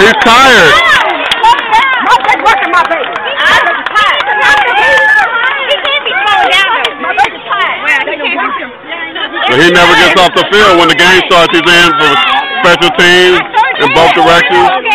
He's tired. Working my baby. He can't be slowing down though. My baby's tired. Well, he can't be. But he never gets off the field when the game starts. He's in for special teams in both directions.